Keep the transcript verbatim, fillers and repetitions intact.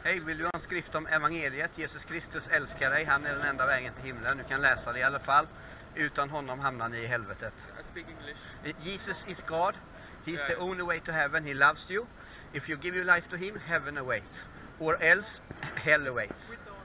Hej, vill du ha en skrift om evangeliet? Jesus Kristus älskar dig, han är den enda vägen till himlen. Du kan läsa det i alla fall. Utan honom hamnar ni i helvetet. I speak English. Jesus is God. He's Yeah. the only way to heaven. He loves you. If you give your life to him, heaven awaits. Or else, hell awaits.